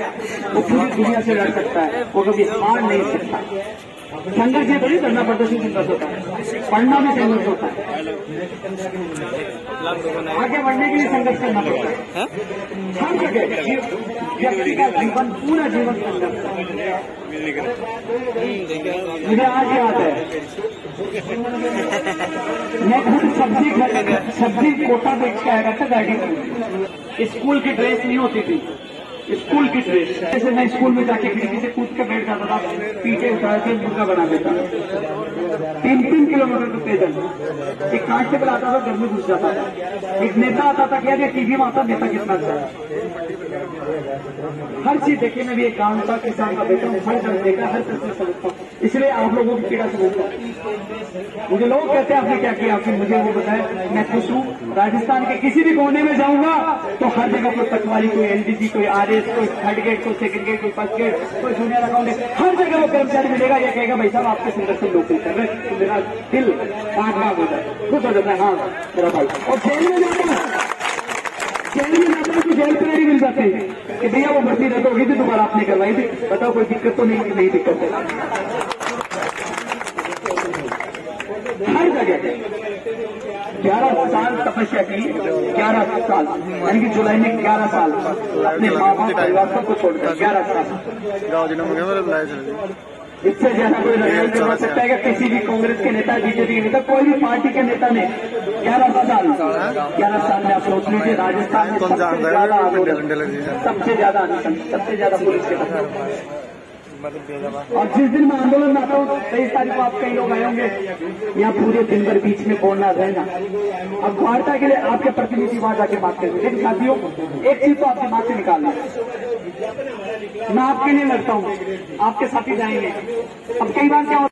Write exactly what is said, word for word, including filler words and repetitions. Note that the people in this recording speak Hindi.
वो पूरी दुनिया से लड़ सकता है, वो कभी हार नहीं सकता। संघर्ष ये थोड़ी करना पड़ता है, संघर्ष होता है, पढ़ना भी संघर्ष होता है, आगे बढ़ने के लिए संघर्ष करना पड़ता है। हर जगह व्यक्ति का जीवन, पूरा जीवन संघर्ष है। मुझे आज याद है, मैं खुद सब्जी सब्जी कोटा बेच के आया था गाड़ी में। स्कूल की ड्रेस नहीं होती थी, स्कूल की ड्रेस, जैसे मैं स्कूल में जाके खिड़की से कूद के बैठ जाता था, पीछे उठा के मुर्गा बना देता, तीन तीन किलोमीटर तो पैदल। एक कांस्टेबल आता था, घर में घुस जाता था, एक नेता आता था, क्या टीवी में आता नेता कितना अच्छा है। हर चीज देखिए, मैं भी एक गांव का किसान का बेटा हूँ, हर जगह देखा, हर तस्वीर समझता हूँ, इसलिए आप लोगों की पीड़ा समझता हूँ। मुझे लोग कहते हैं आपने क्या किया, आपने मुझे वो बताया, मैं खुश हूँ। राजस्थान के किसी भी कोने में जाऊंगा तो हर जगह कोई पटवारी, कोई एलडीसी, कोई आरएस, कोई थर्ड गेट, कोई सेकंड गेट, कोई फर्स्ट गेट, कोई जूनियर अकाउंटेंट, हर जगह वो कर्मचारी मिलेगा, ये कहेगा भाई साहब आपके संघर्ष से नौकरी कर रहे, तो मेरा दिल पांच भाग हो जाए, खुश हो जाता है, हाँ मेरा भाई। और जेल में जाता है, जेल में जाता है तो जेल पर नहीं मिल जाते कि भैया वो भर्ती रद्द होगी थी, दोबारा आपने करवाई थी, बताओ कोई दिक्कत तो नहीं, नहीं दिक्कत है। हर जगह ग्यारह साल तपस्या की, ग्यारह साल यानी कि जुलाई में ग्यारह साल अपने माँ बाप परिवार सबको छोड़कर ग्यारह साल। इससे ज्यादा कोई लड़ाई कर सकता है कि किसी भी कांग्रेस के नेता, बीजेपी के नेता, कोई भी पार्टी के नेता ने ग्यारह साल ग्यारह साल में आप सोच लीजिए राजस्थान में सबसे ज्यादा सबसे ज्यादा सबसे ज्यादा पुलिस के। और जिस दिन मैं आंदोलन में आता हूँ, तेईस तारीख को आप कई लोग आए होंगे, यहाँ पूरे दिन भर बीच में बोलना रहना, अब वार्ता के लिए आपके प्रतिनिधि वहां जाके बात करेंगे। लेकिन साथियों, एक चीज तो आप दिमाग से निकालना, मैं आपके लिए लड़ता हूँ, आपके साथी जाएंगे। अब कई बार क्या